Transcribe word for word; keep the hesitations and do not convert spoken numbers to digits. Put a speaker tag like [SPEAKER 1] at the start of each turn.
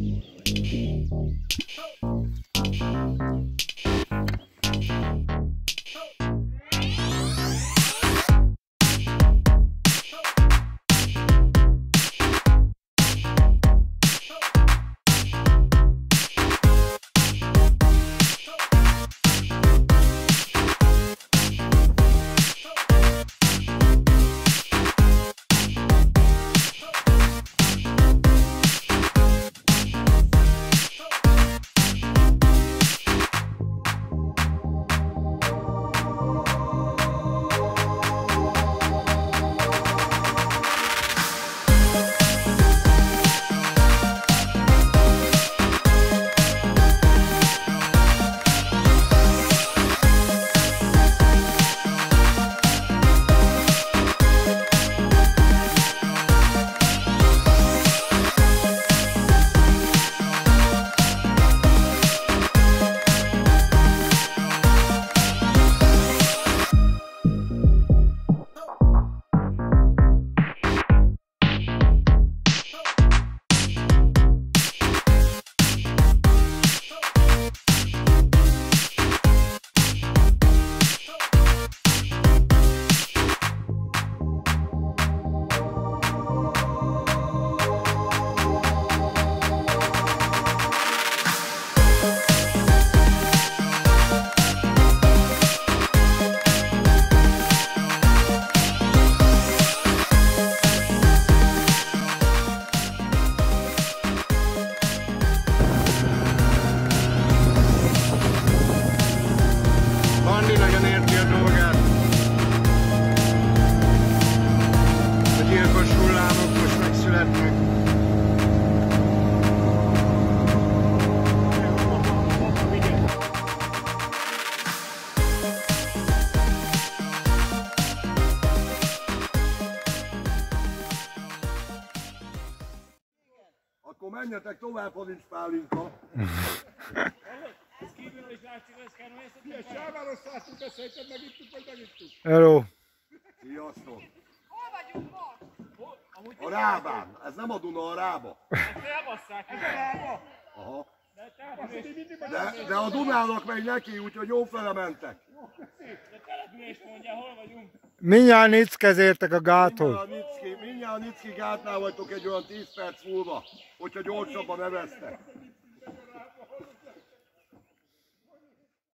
[SPEAKER 1] Akkor menjetek tovább, ha nincs pálinka.
[SPEAKER 2] Ez kívülről is látszik, ez kell nézni.
[SPEAKER 3] Milyen sáváros szálltunk, ezt szerinted megittuk, vagy megittuk?
[SPEAKER 4] Hello!
[SPEAKER 1] Sziasztok!
[SPEAKER 5] Hol vagyunk most?
[SPEAKER 1] A Rábán. Ez nem a Duna, a Rába.
[SPEAKER 2] Elbasszák. Ez a Rába?
[SPEAKER 1] Aha.
[SPEAKER 2] De,
[SPEAKER 1] De, de a Dunának megy neki, úgyhogy jó fele mentek.
[SPEAKER 2] de települést mondja, hol vagyunk?
[SPEAKER 4] Mindjárt nickezértek a gáthoz.
[SPEAKER 1] Mindjárt a Nicki gátnál vagytok egy olyan tíz perc múlva, hogyha gyorsabban neveztek.